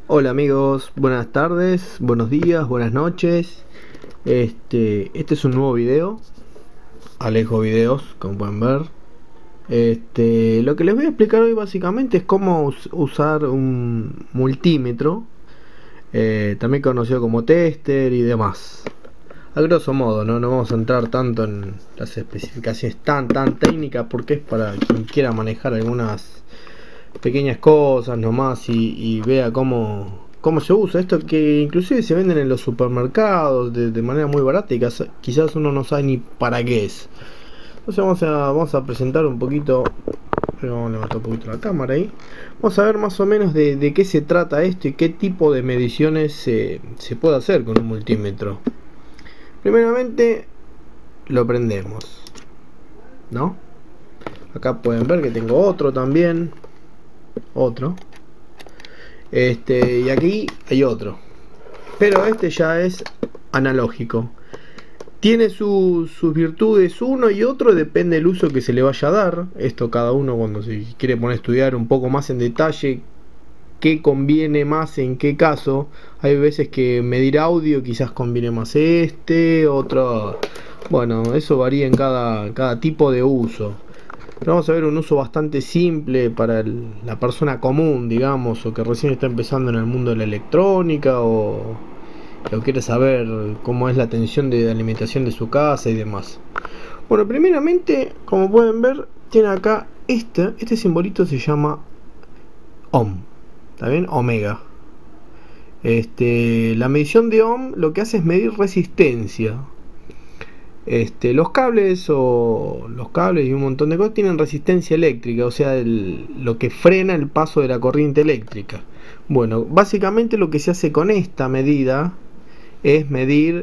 Hola amigos, buenas tardes, buenos días, buenas noches. Este es un nuevo video, Alejo Videos, como pueden ver. Lo que les voy a explicar hoy básicamente es cómo usar un multímetro, también conocido como tester y demás. A grosso modo, no vamos a entrar tanto en las especificaciones tan técnicas, porque es para quien quiera manejar algunas pequeñas cosas nomás y vea cómo se usa esto, que inclusive se venden en los supermercados de manera muy barata y quizás uno no sabe ni para qué es. Entonces vamos a presentar un poquito. Vamos a levantar un poquito la cámara ahí. Vamos a ver más o menos de qué se trata esto y qué tipo de mediciones se puede hacer con un multímetro. Primeramente lo prendemos, ¿no? Acá pueden ver que tengo otro también. Y aquí hay otro, pero este ya es analógico. Tiene sus virtudes uno y otro, depende del uso que se le vaya a dar. Esto cada uno, cuando se quiere poner a estudiar un poco más en detalle qué conviene más en qué caso. Hay veces que medir audio quizás conviene más otro. Bueno, eso varía en cada tipo de uso. Pero vamos a ver un uso bastante simple para la persona común, digamos, o que recién está empezando en el mundo de la electrónica, o quiere saber cómo es la tensión de alimentación de su casa y demás. Bueno, primeramente, como pueden ver, tiene acá este simbolito, se llama ohm, ¿está bien? Omega. La medición de ohm lo que hace es medir resistencia. Los cables y un montón de cosas tienen resistencia eléctrica, o sea, lo que frena el paso de la corriente eléctrica. Bueno, básicamente lo que se hace con esta medida es medir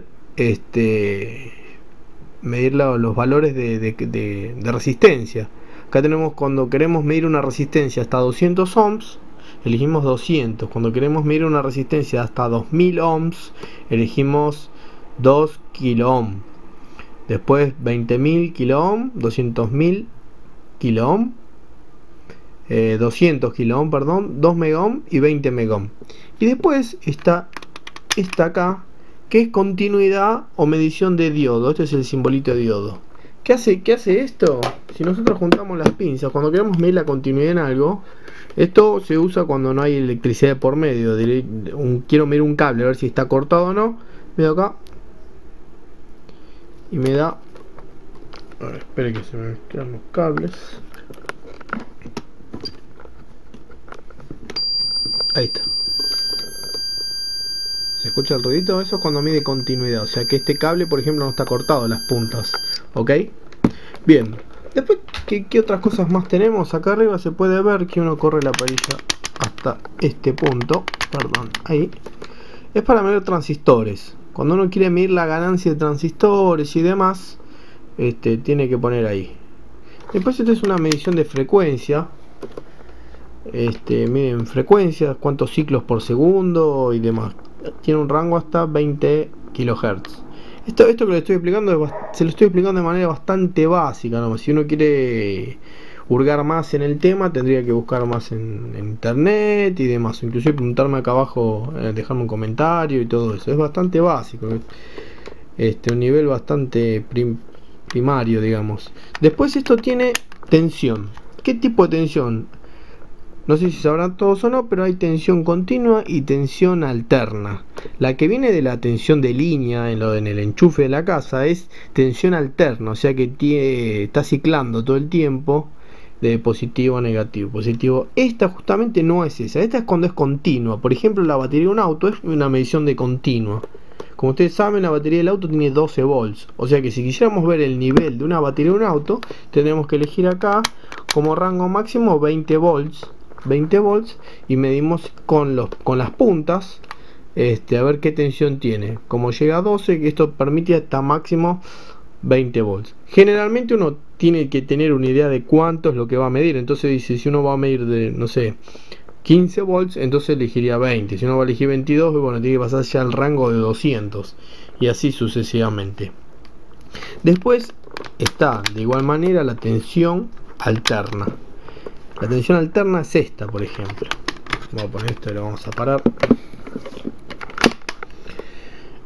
los valores de resistencia. Acá tenemos, cuando queremos medir una resistencia hasta 200 ohms, elegimos 200. Cuando queremos medir una resistencia hasta 2000 ohms, elegimos 2 kilo ohm. Después 20.000 kilo ohm, 200.000 kilo ohm, 200 kilo ohm, perdón, 2 mega ohm y 20 mega ohm. Y después está esta acá, que es continuidad o medición de diodo. Este es el simbolito de diodo. ¿Qué hace esto? Si nosotros juntamos las pinzas, cuando queremos medir la continuidad en algo, esto se usa cuando no hay electricidad por medio. Quiero medir un cable, a ver si está cortado o no. Mido acá y me da. A ver, espere que se me quedan los cables. Ahí está. ¿Se escucha el ruidito? Eso es cuando mide continuidad. O sea que este cable, por ejemplo, no está cortado las puntas. ¿Ok? Bien. Después, ¿qué otras cosas más tenemos? Acá arriba se puede ver que uno corre la perilla hasta este punto. Perdón, ahí. Es para medir transistores. Cuando uno quiere medir la ganancia de transistores y demás, tiene que poner ahí. Después es una medición de frecuencia. Miren frecuencias, cuántos ciclos por segundo y demás. Tiene un rango hasta 20 kHz. Esto que le estoy explicando se lo estoy explicando de manera bastante básica, ¿no? Si uno quiere hurgar más en el tema, tendría que buscar más en internet y demás, inclusive preguntarme acá abajo, dejarme un comentario y todo eso. Es bastante básico, un nivel bastante primario, digamos. Después esto tiene tensión. ¿Qué tipo de tensión? No sé si sabrán todos o no, pero hay tensión continua y tensión alterna. La que viene de la tensión de línea en el enchufe de la casa es tensión alterna, o sea que está ciclando todo el tiempo de positivo a negativo, positivo. Esta justamente no es esa, esta es cuando es continua. Por ejemplo, la batería de un auto es una medición de continua. Como ustedes saben, la batería del auto tiene 12 volts, o sea que si quisiéramos ver el nivel de una batería de un auto, tendríamos que elegir acá como rango máximo 20 volts y medimos con las puntas, a ver qué tensión tiene. Como llega a 12, que esto permite hasta máximo 20 volts. Generalmente uno tiene que tener una idea de cuánto es lo que va a medir. Entonces dice, si uno va a medir de, no sé, 15 volts, entonces elegiría 20. Si uno va a elegir 22, bueno, tiene que pasar ya al rango de 200 y así sucesivamente. Después está de igual manera la tensión alterna. La tensión alterna es esta, por ejemplo. Vamos a poner esto y lo vamos a parar.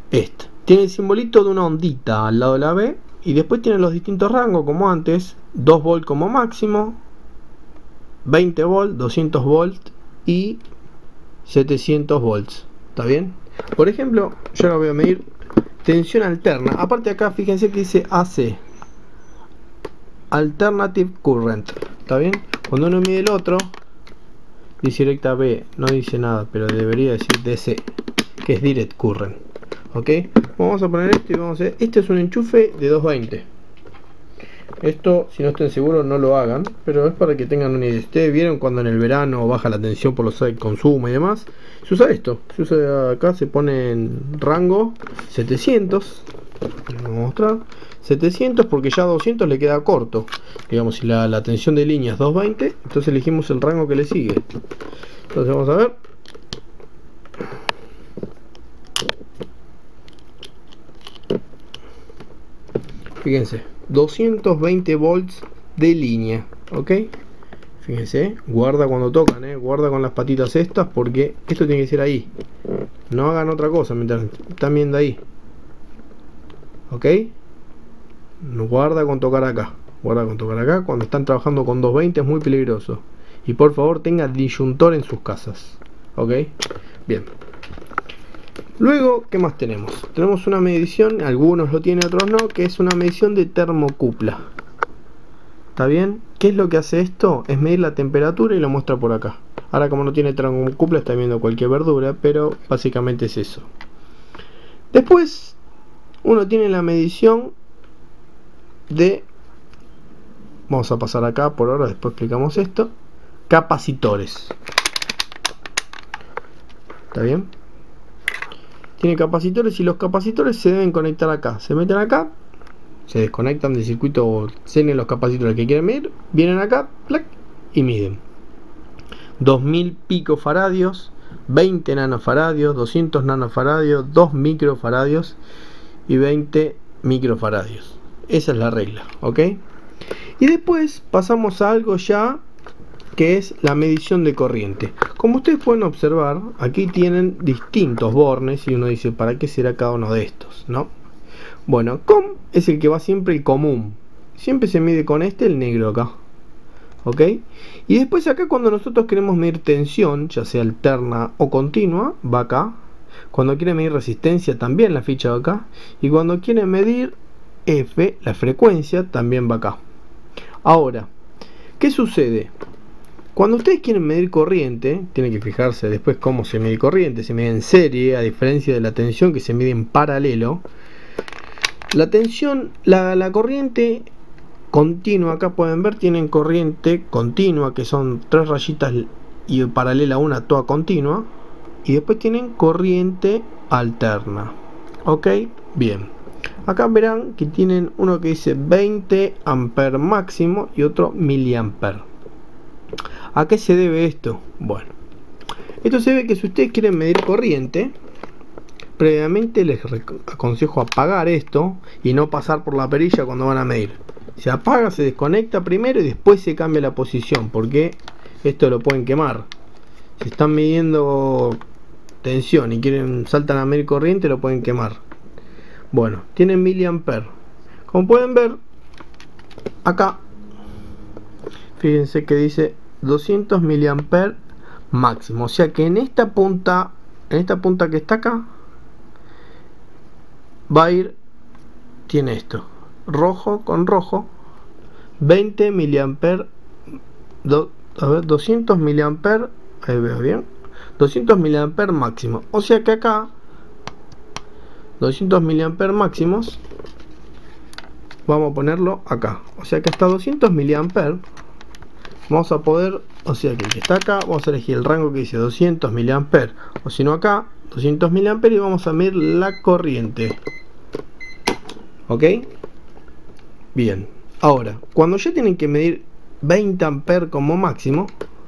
esta. Tiene el simbolito de una ondita al lado de la B. Y después tiene los distintos rangos como antes. 2 volt como máximo, 20 volt, 200 volt y 700 volts. ¿Está bien? Por ejemplo, yo ahora voy a medir tensión alterna. Aparte acá fíjense que dice AC, Alternative Current. ¿Está bien? Cuando uno mide el otro, dice directa B, no dice nada, pero debería decir DC, que es Direct Current. ¿Ok? Vamos a poner esto y vamos a ver. Este es un enchufe de 220. Esto, si no estén seguros, no lo hagan, pero es para que tengan una idea. Ustedes vieron cuando en el verano baja la tensión por los consumo y demás, se usa esto. Se usa acá, se pone en rango 700. Vamos a mostrar 700 porque ya 200 le queda corto. Digamos, si la tensión de línea es 220, entonces elegimos el rango que le sigue. Entonces vamos a ver. Fíjense, 220 volts de línea, ¿ok? Fíjense, guarda cuando tocan, guarda con las patitas estas porque esto tiene que ser ahí. No hagan otra cosa mientras están viendo ahí, ¿ok? Guarda con tocar acá, guarda con tocar acá. Cuando están trabajando con 220 es muy peligroso. Y por favor tengan disyuntor en sus casas, ¿ok? Bien. Luego, ¿qué más tenemos? Tenemos una medición, algunos lo tienen, otros no, que es una medición de termocupla. ¿Está bien? ¿Qué es lo que hace esto? Es medir la temperatura y lo muestra por acá. Ahora como no tiene termocupla está viendo cualquier verdura, pero básicamente es eso. Después, uno tiene la medición de... Vamos a pasar acá por ahora, después explicamos esto. Capacitores. ¿Está bien? Tiene capacitores y los capacitores se deben conectar acá. Se meten acá, se desconectan del circuito o tienen los capacitores que quieren medir, vienen acá, ¡plac!, y miden 2000 picofaradios, 20 nanofaradios, 200 nanofaradios, 2 microfaradios y 20 microfaradios. Esa es la regla, ¿ok? Y después pasamos a algo ya que es la medición de corriente. Como ustedes pueden observar, aquí tienen distintos bornes y uno dice, ¿para qué será cada uno de estos? ¿No? Bueno, COM es el que va siempre el común. Siempre se mide con este, el negro acá. ¿Ok? Y después acá cuando nosotros queremos medir tensión, ya sea alterna o continua, va acá. Cuando quieren medir resistencia, también la ficha va acá. Y cuando quieren medir F, la frecuencia, también va acá. Ahora, ¿qué sucede? Cuando ustedes quieren medir corriente, tienen que fijarse después cómo se mide corriente. Se mide en serie, a diferencia de la tensión que se mide en paralelo. La tensión, la corriente continua, acá pueden ver, tienen corriente continua, que son 3 rayitas y paralela una toda continua. Y después tienen corriente alterna. ¿Ok? Bien. Acá verán que tienen uno que dice 20 amper máximo y otro miliamper. ¿A qué se debe esto? Bueno, esto se debe que si ustedes quieren medir corriente, previamente les aconsejo apagar esto y no pasar por la perilla cuando van a medir. Se apaga, se desconecta primero y después se cambia la posición, porque esto lo pueden quemar. Si están midiendo tensión y saltan a medir corriente, lo pueden quemar. Bueno, tienen miliamper. Como pueden ver, acá, fíjense que dice 200 miliamper máximo. O sea que en esta punta que está acá, va a ir, tiene esto, rojo con rojo, 20 miliamper, 200 miliamper, ahí veo bien, 200 miliamper máximo. O sea que acá, 200 miliamper máximos, vamos a ponerlo acá. O sea que hasta 200 miliamper vamos a poder, o sea que el que está acá, vamos a elegir el rango que dice 200 miliamper, o si no acá, 200 miliamper, y vamos a medir la corriente. ¿Ok? Bien. Ahora, cuando ya tienen que medir 20 amper como máximo,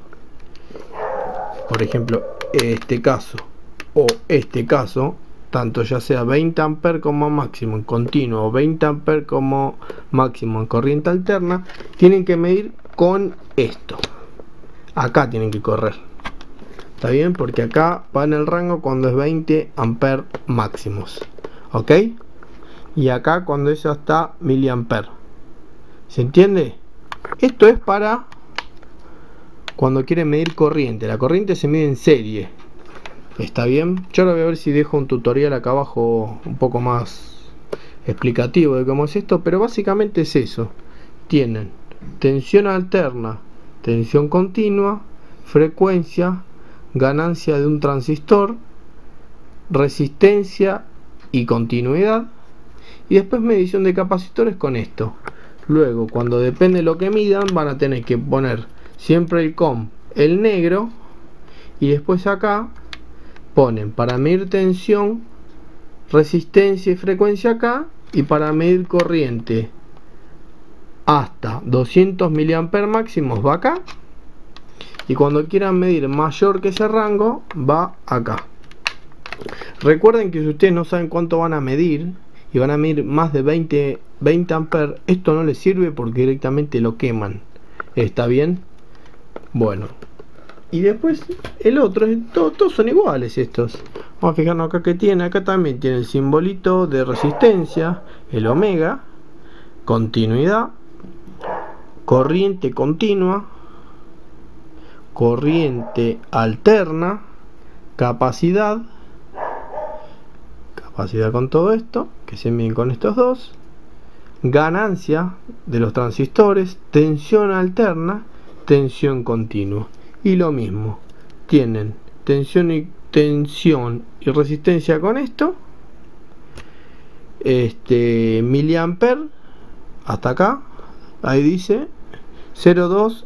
por ejemplo, este caso o este caso, tanto ya sea 20 amper como máximo en continuo o 20 amper como máximo en corriente alterna, tienen que medir con esto. Acá tienen que correr. ¿Está bien? Porque acá va en el rango cuando es 20 amper máximos. ¿ok? Y acá cuando esa está miliamper. ¿Se entiende? Esto es para cuando quieren medir corriente. La corriente se mide en serie. ¿Está bien? Yo ahora voy a ver si dejo un tutorial acá abajo un poco más explicativo de cómo es esto, pero básicamente es eso. Tienen tensión alterna, tensión continua, frecuencia, ganancia de un transistor, resistencia y continuidad, y después medición de capacitores con esto. Luego, cuando depende de lo que midan, van a tener que poner siempre el COM, el negro, y después acá ponen para medir tensión, resistencia y frecuencia acá, y para medir corriente hasta 200 mA máximos va acá, y cuando quieran medir mayor que ese rango va acá. Recuerden que si ustedes no saben cuánto van a medir y van a medir más de 20 amperes, esto no les sirve porque directamente lo queman. ¿Está bien? Bueno, y después el otro, todos son iguales estos. Vamos a fijarnos acá que tiene. Acá también tiene el simbolito de resistencia, el omega, continuidad, corriente continua, corriente alterna, capacidad con todo esto, que se miden con estos dos, ganancia de los transistores, tensión alterna, tensión continua. Y lo mismo, tienen tensión y resistencia con esto, miliamper hasta acá, ahí dice 0,2,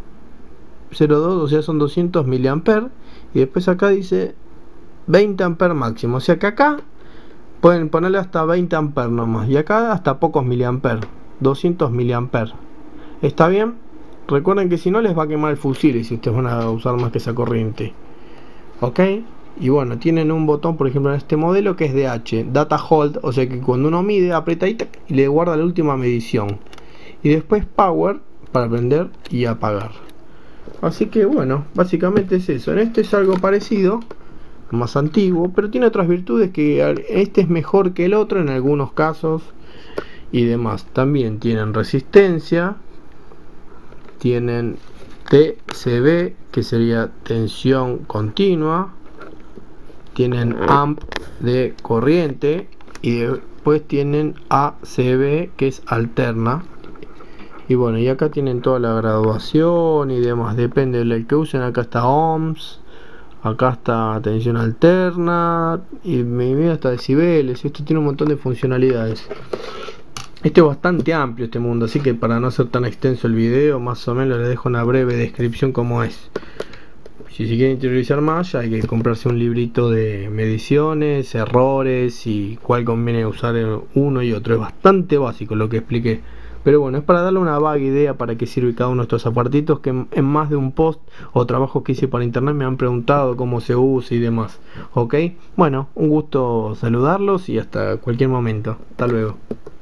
o sea son 200 miliamper, y después acá dice 20 amperes máximo, o sea que acá pueden ponerle hasta 20 amperes nomás, y acá hasta pocos miliamper, 200 miliamper. ¿Está bien? Recuerden que si no les va a quemar el fusil y si ustedes van a usar más que esa corriente. ¿Ok? Y bueno, tienen un botón, por ejemplo en este modelo, que es DH, Data Hold, o sea que cuando uno mide, aprieta y le guarda la última medición. Y después Power, para prender y apagar. Así que bueno, básicamente es eso. En este es algo parecido, más antiguo, pero tiene otras virtudes, que este es mejor que el otro en algunos casos y demás. También tienen resistencia, tienen TCB, que sería tensión continua, tienen amp de corriente, y después tienen ACB, que es alterna. Y bueno, y acá tienen toda la graduación y demás, depende del que usen. Acá está ohms, acá está tensión alterna, y me mide hasta decibeles. Esto tiene un montón de funcionalidades. Este es bastante amplio este mundo, así que para no hacer tan extenso el video, más o menos les dejo una breve descripción como es. Si se quieren interiorizar más, ya hay que comprarse un librito de mediciones, errores y cuál conviene usar uno y otro. Es bastante básico lo que expliqué, pero bueno, es para darle una vaga idea para qué sirve cada uno de estos aparatitos, que en más de un post o trabajo que hice para internet me han preguntado cómo se usa y demás. Ok, bueno, un gusto saludarlos y hasta cualquier momento. Hasta luego.